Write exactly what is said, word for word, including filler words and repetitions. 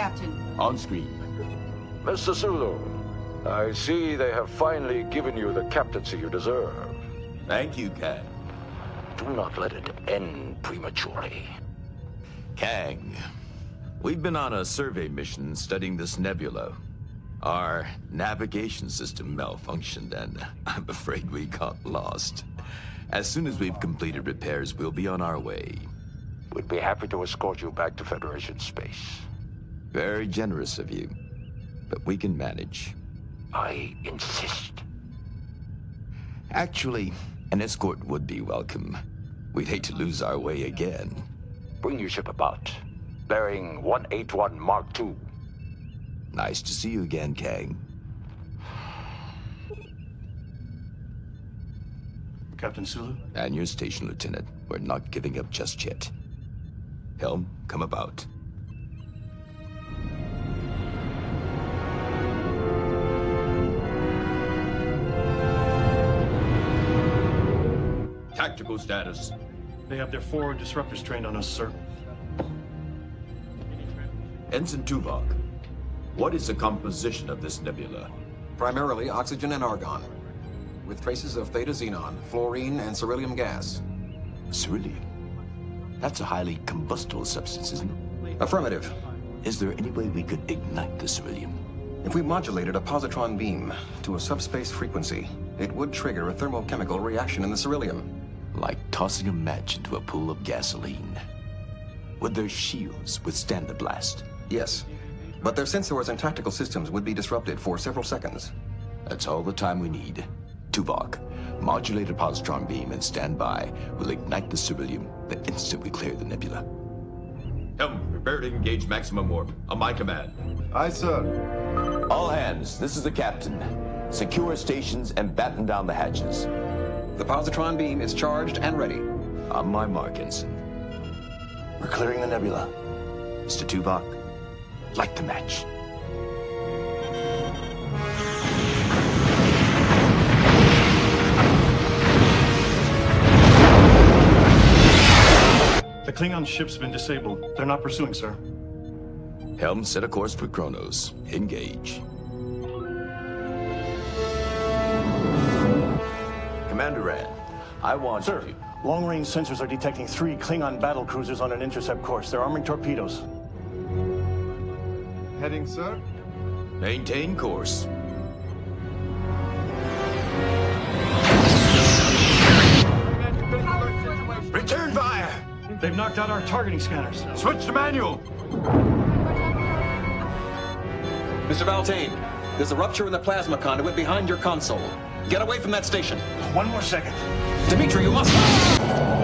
Captain. Onscreen. Mister Sulu, I see they have finally given you the captaincy you deserve. Thank you, Kang. Do not let it end prematurely. Kang, we've been on a survey mission studying this nebula. Our navigation system malfunctioned, and I'm afraid we got lost. As soon as we've completed repairs, we'll be on our way. We'd be happy to escort you back to Federation space. Very generous of you, but we can manage. I insist. Actually, an escort would be welcome. We'd hate to lose our way again. Bring your ship about, bearing one eighty-one Mark two. Nice to see you again, Kang. Captain Sulu? And your station, Lieutenant. We're not giving up just yet. Helm, come about. Tactical status. They have their four disruptors trained on us, sir. Ensign Tuvok, what is the composition of this nebula? Primarily oxygen and argon, with traces of theta xenon, fluorine, and beryllium gas. Beryllium? That's a highly combustible substance, isn't it? Affirmative. Is there any way we could ignite the beryllium? If we modulated a positron beam to a subspace frequency, it would trigger a thermochemical reaction in the beryllium. Like tossing a match into a pool of gasoline. Would their shields withstand the blast? Yes, but their sensors and tactical systems would be disrupted for several seconds. That's all the time we need. Tuvok, modulate a positron beam and stand by. We'll ignite the beryllium the instant we clear the nebula. Helm, prepare to engage maximum warp. On my command. Aye, sir. All hands, this is the captain. Secure stations and batten down the hatches. The positron beam is charged and ready. On my mark, Ensign. We're clearing the nebula. Mister Tuvok, light the match. The Klingon ship's been disabled. They're not pursuing, sir. Helm, set a course for Kronos. Engage. Commander Rand, I want Sir, you... long-range sensors are detecting three Klingon battle cruisers on an intercept course. They're arming torpedoes. Heading, sir? Maintain course. Return fire! They've knocked out our targeting scanners. Switch to manual! Mister Valtain, there's a rupture in the plasma conduit behind your console. Get away from that station. One more second. Dimitri, you must...